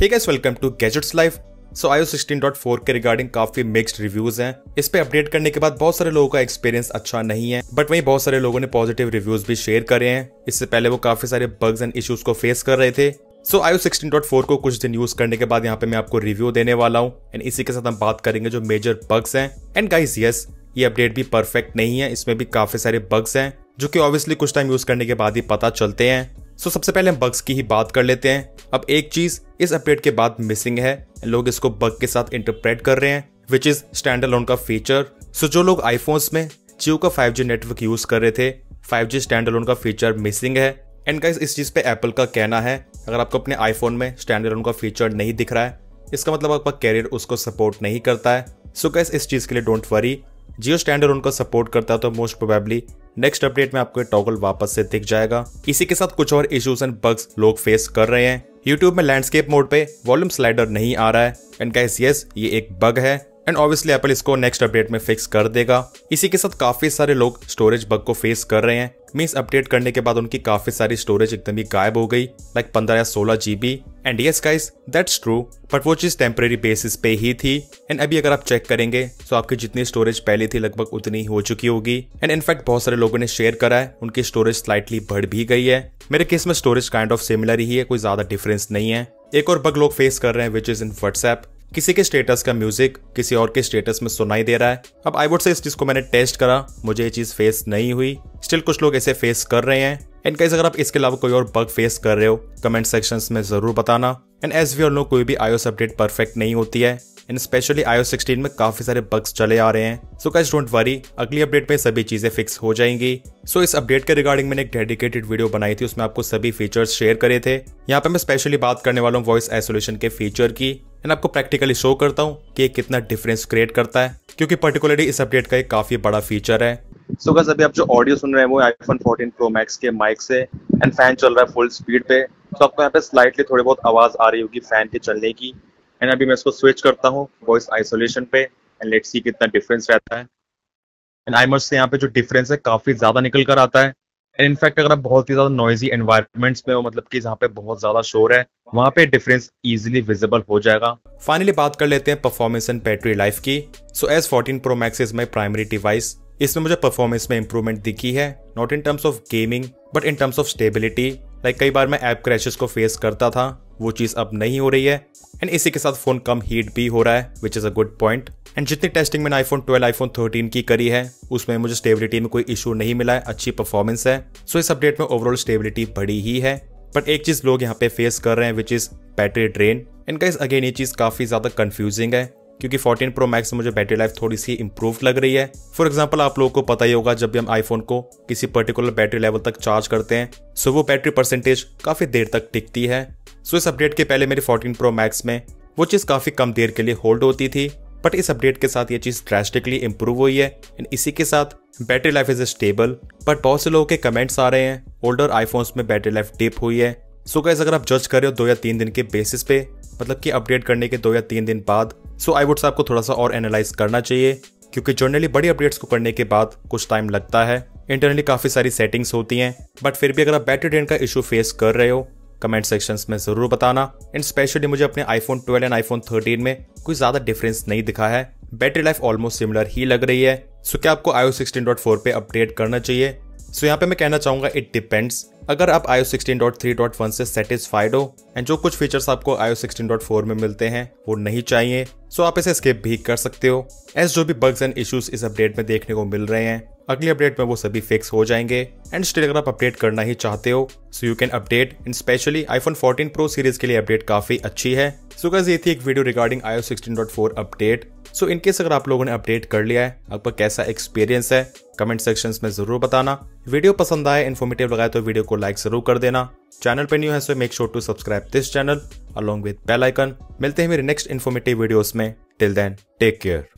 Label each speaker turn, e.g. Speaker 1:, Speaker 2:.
Speaker 1: Hey guys, welcome to gadgets life. So iOS 16.4 के regarding काफी mixed reviews हैं। इस पे अपडेट करने के बाद बहुत सारे लोगों का एक्सपीरियंस अच्छा नहीं है, बट वहीं बहुत सारे लोगों ने पॉजिटिव रिव्यूज भी शेयर करे हैं। इससे पहले वो काफी सारे बग्स एंड इश्यूज को फेस कर रहे थे। सो iOS 16.4 को कुछ दिन यूज करने के बाद यहाँ पे मैं आपको रिव्यू देने वाला हूँ एंड इसी के साथ हम बात करेंगे जो मेजर बग्स हैं। एंड गाइस यस, ये अपडेट भी परफेक्ट नहीं है, इसमें भी काफी सारे बग्स हैं जो कि ऑब्वियसली कुछ टाइम यूज करने के बाद ही पता चलते हैं। सो सबसे पहले हम बग्स की ही बात कर लेते हैं। अब एक चीज इस अपडेट के बाद मिसिंग है, लोग इसको बग के साथ इंटरप्रेट कर रहे हैं, विच इज स्टैंड अलोन का फीचर। सो जो लोग आईफोन्स में जियो का 5G नेटवर्क यूज कर रहे थे, 5G स्टैंड अलोन का फीचर मिसिंग है। एंड गाइस इस चीज पे एप्पल का कहना है, अगर आपको अपने आईफोन में स्टैंड अलोन का फीचर नहीं दिख रहा है, इसका मतलब आपका कैरियर उसको सपोर्ट नहीं करता है। सो गाइस इस चीज के लिए don't worry, Jio stand alone को सपोर्ट करता है तो मोस्ट प्रोबेबली नेक्स्ट अपडेट में आपको ये टॉगल वापस से दिख जाएगा। इसी के साथ कुछ और इश्यूज एंड बग्स लोग फेस कर रहे हैं। यूट्यूब में लैंडस्केप मोड पे वॉल्यूम स्लाइडर नहीं आ रहा है एंड गाइस यस, ये एक बग है एंड ऑब्वियसली एप्पल इसको नेक्स्ट अपडेट में फिक्स कर देगा। इसी के साथ काफी सारे लोग स्टोरेज बग को फेस कर रहे हैं। मींस अपडेट करने के बाद उनकी काफी सारी स्टोरेज एकदम ही गायब हो गई, लाइक 15 या 16 GB। And yes guys, that's true, but वो चीज टेम्परेरी बेसिस पे ही थी। एंड अभी अगर आप चेक करेंगे तो आपकी जितनी स्टोरेज पहले थी लगभग उतनी ही हो चुकी होगी। एंड इनफैक्ट बहुत सारे लोगों ने शेयर करा है उनकी स्टोरेज स्लाइटली बढ़ भी गई है। मेरे केस में स्टोरेज काइंड ऑफ सिमिलर ही है, कोई ज्यादा डिफरेंस नहीं है। एक और बग लोग फेस कर रहे हैं विच इज इन व्हाट्सएप। किसी के स्टेटस का म्यूजिक किसी और के स्टेटस में सुनाई दे रहा है। अब आई वुड से इस चीज को मैंने टेस्ट करा, मुझे ये चीज फेस नहीं हुई, स्टिल कुछ लोग ऐसे फेस कर रहे हैं। एंड गाइस अगर आप इसके अलावा कोई और बग फेस कर रहे हो, कमेंट सेक्शंस में जरूर बताना। And as we all know, कोई भी iOS अपडेट परफेक्ट नहीं होती है एंड स्पेशली iOS 16 में काफी सारे बग्स चले आ रहे हैं। सो गाइस डोंट वरी, अगली अपडेट में सभी चीजें फिक्स हो जाएंगी। सो इस अपडेट के रिगार्डिंग मैंने एक डेडिकेटेड वीडियो बनाई थी, उसमें आपको सभी फीचर्स शेयर करे थे। यहाँ पे मैं स्पेशली बात करने वाला हूँ वॉइस आइसोलेशन के फीचर की एंड आपको प्रैक्टिकली शो करता हूँ कि ये कितना डिफरेंस क्रिएट करता है, क्योंकि पर्टिकुलरली इस अपडेट का एक काफी बड़ा फीचर है।
Speaker 2: सो गाइस अभी आप जो ऑडियो सुन रहे हैं वो आईफोन 14 प्रो मैक्स के माइक से एंड फैन चल रहा है फुल स्पीड पे। तो आपको यहाँ पे स्लाइटली थोड़ी बहुत आवाज आ रही होगी फैन के चलने की। एंड अभी मैं इसको स्विच करता हूँ वॉइस आइसोलेशन पे एंड लेट्स सी कितना डिफरेंस रहता है। एंड आई मस्ट से यहाँ पे जो डिफरेंस है काफी ज्यादा निकल कर आता है। एंड इनफैक्ट अगर आप बहुत ही ज्यादा नॉइजी एनवायरमेंट्स में हो, मतलब कि जहाँ पे बहुत ज्यादा शोर है, वहाँ पे डिफरेंस इजीली विजिबल हो जाएगा।
Speaker 1: फाइनली बात कर लेते हैं परफॉर्मेंस एंड बैटरी लाइफ की। So as 14 pro max is my primary device, इसमें मुझे परफॉर्मेंस में इंप्रूवमेंट दिखी है, not in terms of gaming but in terms of stability. Like कई बार मैं ऐप क्रैशेस को फेस करता था, वो चीज अब नहीं हो रही है। एंड इसी के साथ फोन कम हीट भी हो रहा है, which is a good point. And जितनी टेस्टिंग मैंने आईफोन 12 आईफोन 13 की करी है, उसमें मुझे स्टेबिलिटी में कोई इशू नहीं मिला है, अच्छी परफॉर्मेंस है। सो इस अपडेट में ओवरऑल स्टेबिलिटी बढ़ी ही है। बट एक चीज लोग यहाँ पे फेस कर रहे हैं which is battery drain. And guys again ये चीज काफी ज्यादा कंफ्यूजिंग है, क्योंकि 14 प्रो मैक्स में मुझे बैटरी लाइफ थोड़ी सी इंप्रूव लग रही है। फॉर एग्जांपल आप लोगों को पता ही होगा, जब भी हम आईफोन को किसी पर्टिकुलर बैटरी लेवल तक चार्ज करते हैं, सो वो बैटरी परसेंटेज काफी देर तक टिकती है। सो इस अपडेट के पहले मेरे 14 प्रो मैक्स में वो चीज काफी कम देर के लिए होल्ड होती थी, बट इस अपडेट के साथ ये चीज ड्रास्टिकली इंप्रूव हुई है। एंड इसी के साथ battery life is stable. But बहुत से लोगों के कमेंट्स आ रहे हैं ओल्डर आईफोन्स में बैटरी लाइफ डिप हुई है। सो गाइस अगर आप जज कर रहे हो 2 या 3 दिन के बेसिस पे, मतलब कि अपडेट करने के 2 या 3 दिन बाद, सो आई वुड से आपको थोड़ा सा और एनालाइज करना चाहिए, क्योंकि जनरली बड़ी अपडेट्स को करने के बाद कुछ टाइम लगता है, इंटरनली काफी सारी सेटिंग्स होती हैं। बट फिर भी अगर आप बैटरी ड्रेन का इशू फेस कर रहे हो, कमेंट सेक्शंस में जरूर बताना। एंड स्पेशली मुझे अपने आईफोन 12 एंड आईफोन 13 में कोई ज्यादा डिफरेंस नहीं दिखा है, बैटरी लाइफ ऑलमोस्ट सिमिलर ही लग रही है। सो क्या आपको iOS 16.4 पे अपडेट करना चाहिए? सो यहाँ पे मैं कहना चाहूंगा इट डिपेंड्स। अगर आप iOS 16.3.1 से सेटिस्फाइड हो एंड जो कुछ फीचर्स आपको iOS 16.4 में मिलते हैं वो नहीं चाहिए, सो आप इसे स्किप भी कर सकते हो। एज जो भी बग्स एंड इश्यूज इस अपडेट में देखने को मिल रहे हैं, अगली अपडेट में वो सभी फिक्स हो जाएंगे। एंड स्टिल अगर आप अपडेट करना ही चाहते हो, so you can update. And specially iPhone 14 pro series के लिए अपडेट काफी अच्छी है। सो गाइस ये थी एक video regarding iOS 16.4 update. So in case अगर आप लोगों ने अपडेट कर लिया है, आपका कैसा एक्सपीरियंस है, कमेंट सेक्शंस में जरूर बताना। वीडियो पसंद आए, इन्फॉर्मेटिव लगा तो वीडियो को लाइक जरूर कर देना। चैनल पे न्यू है so make sure to subscribe this channel along with bell icon. मिलते हैं मेरे नेक्स्ट इन्फॉर्मेटिव वीडियोस में। Till then take care.